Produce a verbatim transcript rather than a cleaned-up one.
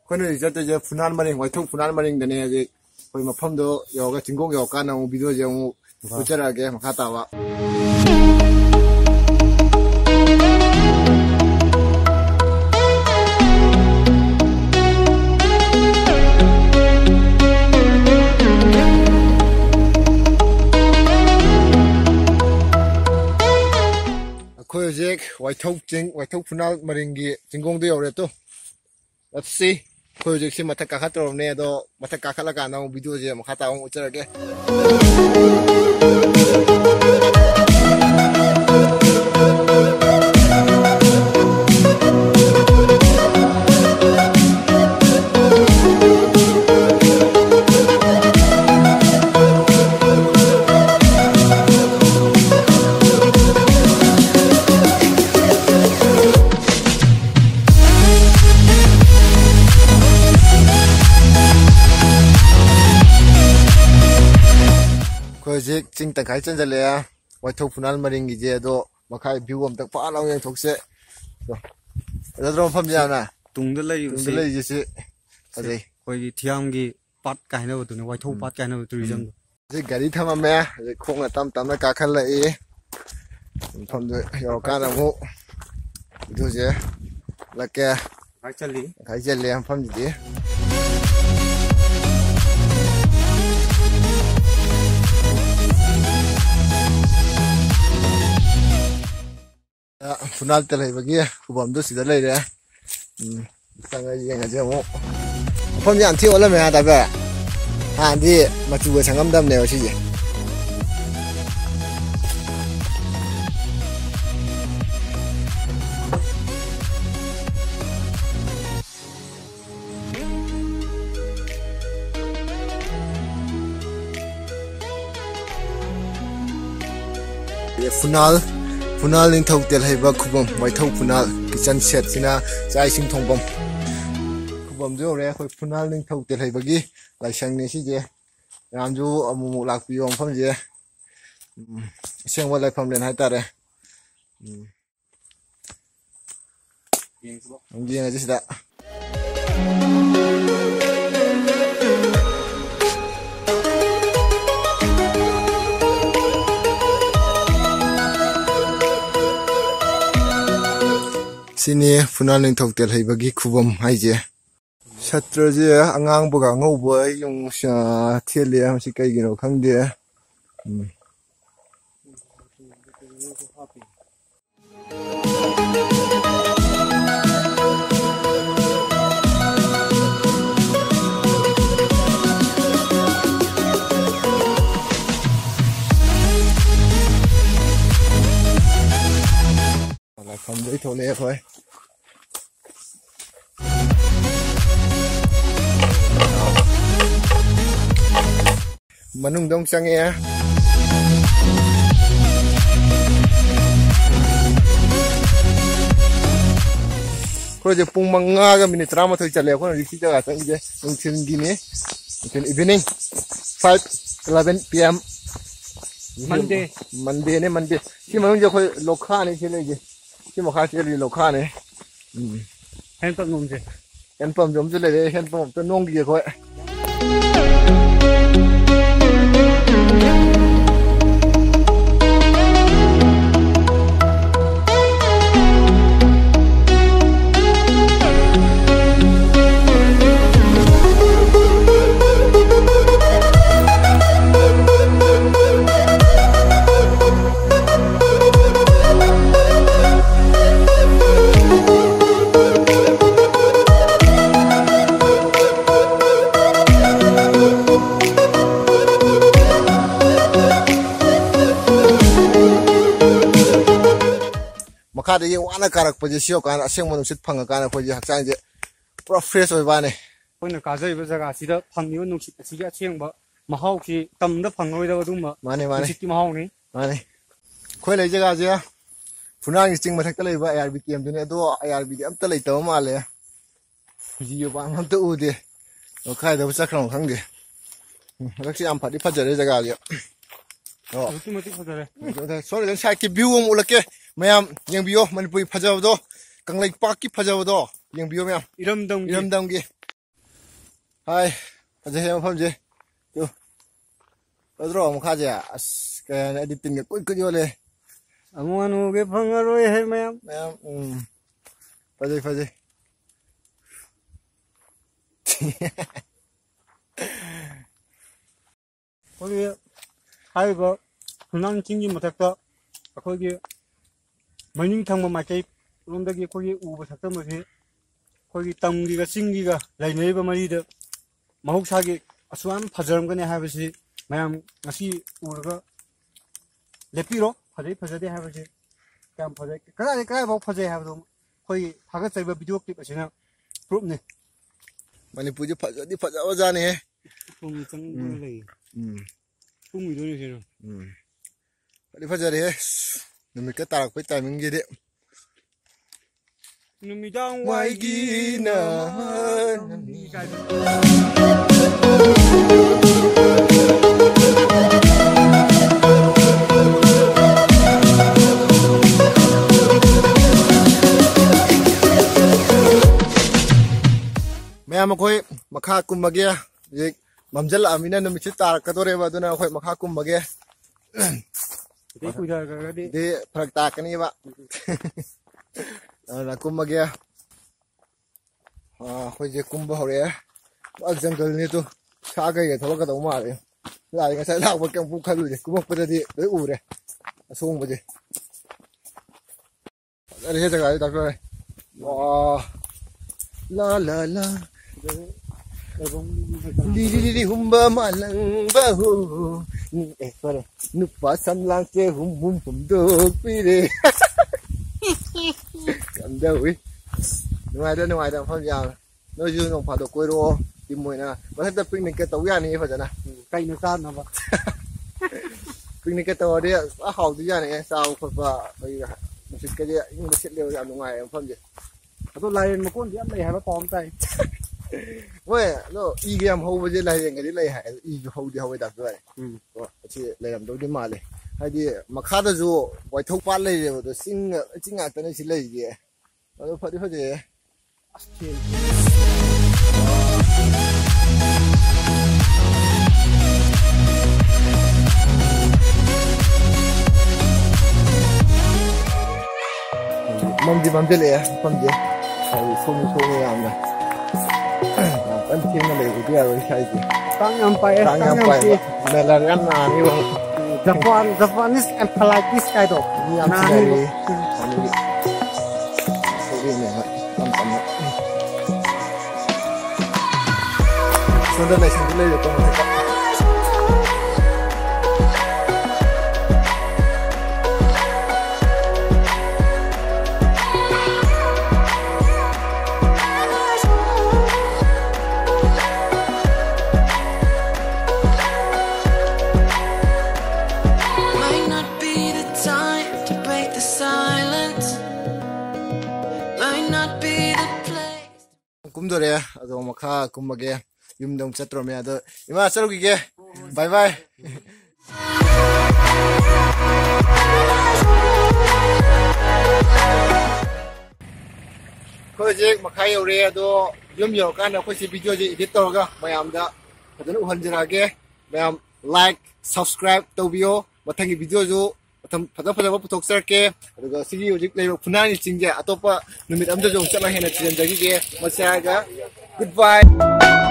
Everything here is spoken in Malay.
Kono jatuh je Phunal Maring, Waithou Phunal Maring dene aje. Koi mafam do yoga cingkong yoga na mu video je mu bicara ke makata wa. Koi je Waithou cing Waithou Phunal Maring gi cingkong do yore tu. Let's see. Koi je si mata kakak tu ne do mata kakak la ka na mu video je makata wa bicara ke. Project cing tangkai chen jale ya Waithou Phunal Maring gi je do makai view am tak pa law yang thokse do da dro pham ja na tung da lai tung da lai ji si ade koi gi thiam gi pat kai na tu ne Waithou pat kai na tourism je gari thama me je khong na tam tam na ka khan la e pham de yo ka na mu do je la ke kai chali kai je le pham ji Phunal Telheiba bagi Khubam tu sudah leh dia. Hmm, sangat yang aja mu. Pham yang thi olah me ada ba. Ha di macu ga sangam dam ne wasi je. Phunal Phunal Ningthou Telheiba Khubam Waithou Phunal kitchen set sina chai sing thongbam Khubam jo re khoi Phunal Ningthou Telheiba gi laisang ne si je ram ju amu lak pi yom pham je seng wa lai pham len hai ta re ang gi nga ji sida Sini Phunal Ningthou Telheiba gi Khubam hai je Chatra je angang boga ngau boi yung sha thele am si kai gi no khang de Không để thô lê thôi. Manung dong sang ya. Kalau je pung manga ga minit rama thoi chale ko rikhi jaga sang je nungthin gi ne then evening five eleven p m Monday Monday ne Monday si manung je khoi lokha ne chele je si mo kha chele lokha ne hen pam nom je hen pam jom chele le hen pam to nong gi khoi Makada ye wana karak paje sio kan aseng manu sit phanga kan paje hakchang je pura fresh oi ba ne koina ka jai ba jaga sida phangni nu sit si ga cheng ba mahau ki tam da phangoi da dum ma mane mane sit ki mahau ni mane khoi lai jaga je Phunal ni ching mathak ta lei ba R B K M dune do R B am ta lei taw ma le ji ba ngam ta u de o khai da sa khrong khang de rak si am phadi phajare jaga je Oh, sorry, dan saya ke view mo laki, mayam yang view Manipur phajao do, kanglai park ki phajao do, yang view mayam iram dong iram dong ki. hai aja yang paham je tu terus muka je as kayak editing ke kut kut jole amo anu ke phangaro he mayam mayam um pajai pajai kogi hai ba Phunal chinggi mathakta akogi mining thangma makai romdagi kogi uba thakta mase kogi tamgi ga chinggi ga lainai ba mari da mahok gi aswan phajaram gane habasi mayam ngasi urga lepiro phajai phajade habasi kam phajai kada kada ba phajai habdo kogi thaga chaiba video clip asina proof ne Manipur je phajadi phajawa jane he tum chang lei um tum mi do ni sino um phajadi phajari he numit ka tarak pai timing je de numidang wai gi na ma'am अखोई मखा कुमगे ये ममजल अमीना नुमित तार कदोरे बदुना अखोई मखा कुमगे दे कुजा का दे दे फरक ताकनी बा ना कुमगे हां अखोई जे कुंभ होरे अल जंगल ने तो सागा ये थोड़ा कदौ मारे लाइ का sai लाक बके पु खलु जे कुमक पदि दे उरे असोंग बजे अरे हे जगह डॉक्टर वाह la la la li li li humba malang bahu eh sorry nupa samlang che hum hum hum do pire cầm đâu ấy ngoài đó ngoài đó phong giàu nó dư nông phá đồ quê đô tìm mùi nè mà thấy tập picnic cái tàu ra này phải chăng cây nó san nào vậy picnic cái tàu đi á hậu đi ra này sao phải phải mình xịt cái gì nhưng mà xịt liều ra ngoài phong gì tôi lấy một con điện này hay là tóm tay vậy nó y game hậu bây giờ lấy cái gì lấy hay y hậu đi hậu đặt rồi chỉ lấy làm đâu đi mà lấy hay đi mà khác đó rồi vài thâu phát lấy rồi tôi xin xin ngạc tên chỉ lấy gì nó phải đi phải gì mâm gì mâm gì lấy mâm gì phải phun phun làm này ăn thêm cái này cũng được sai gì tăng nhầm phải tăng nhầm phải này là ăn à như vậy Japan Japanese and polite this kind of ăn cái này ăn cái cái này này tầm tầm này xong đây này xong đây được không kumdore ado makha kumbage yumdong chatrome ado ima charugi ge bye bye project makha yore ado yum yo kana ko si video je edit torga mayam da adana uhanjirage mayam like subscribe tobio mathangi video jo matham phada phada puthok sarke aduga sigi hojik leiba phunal chingje atopa numit amda jo chala hena chiran jagi ge masaga goodbye